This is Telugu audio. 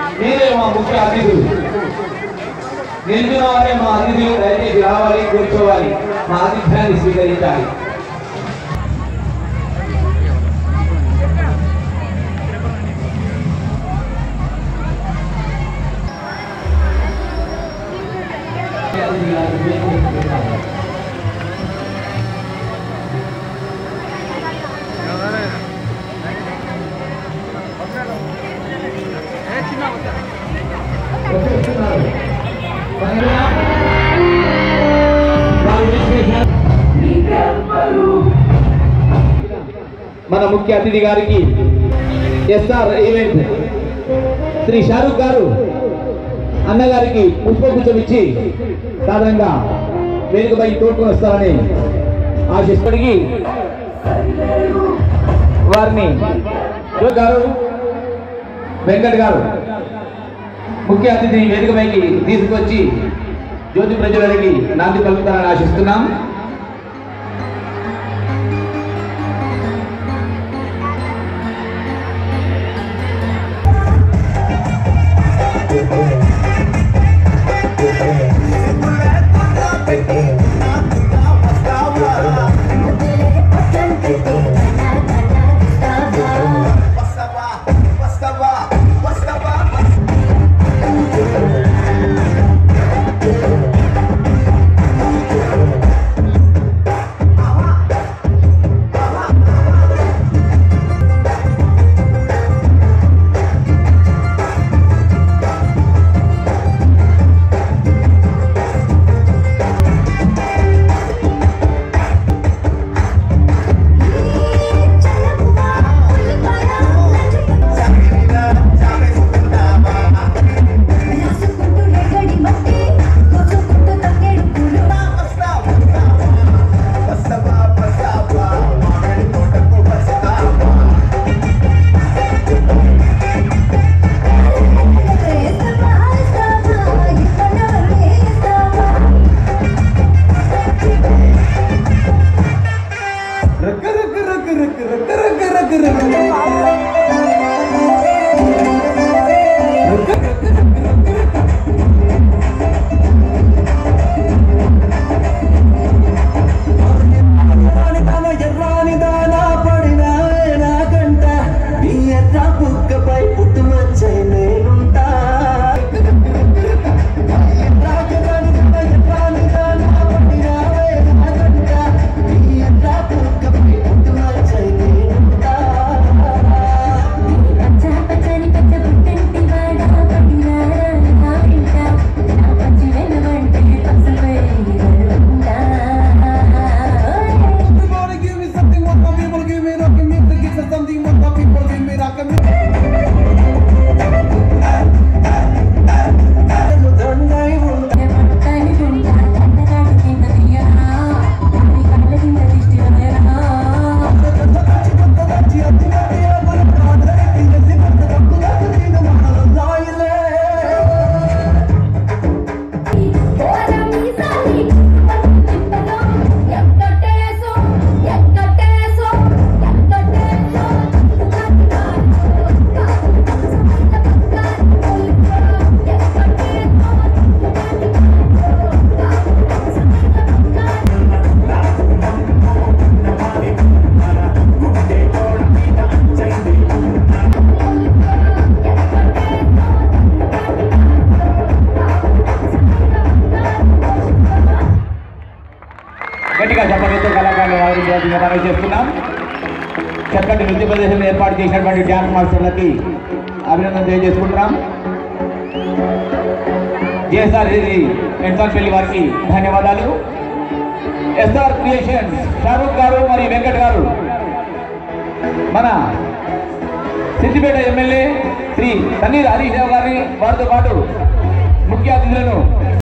మీరే మా ముఖ్య అతిథులు. నిలిచిన వారే మా అతిథులు. దయచేసి రావాలి, కూర్చోవాలి, మా ఆతిథ్యాన్ని స్వీకరించాలి. మన ముఖ్య అతిథి గారికి ఎస్ఆర్ ఈవెంట్ శ్రీ షారూక్ గారు అన్నగారికి పుష్పగుచ్చం ఇచ్చి సాధారణంగా వేదికపై తోడుకొని వస్తారని ఆశిస్తుడికి వారిని గారు వెంకట్ గారు ముఖ్య అతిథి వేదికపైకి తీసుకొచ్చి జ్యోతి ప్రజలకి నాంది పలుకుతారని ఆశిస్తున్నాం. గట్టిగా చెప్పడంతో కళాకారులు చేస్తున్నాం. చక్కటి నృత్య ప్రదర్శన ఏర్పాటు చేసినటువంటి డ్యాన్స్ మాస్టర్లకి అభినందన తెలియజేసుకుంటున్నాం. జేఎస్ఆర్ పెళ్లి వారికి ధన్యవాదాలు. ఎస్ఆర్ క్రియేషన్ షారూక్ గారు మరియు వెంకట్ గారు మన సిద్దిపేట ఎమ్మెల్యే శ్రీ తన్నీర్ హరీష్ రావు గారిని వారితో పాటు ముఖ్య అతిథులను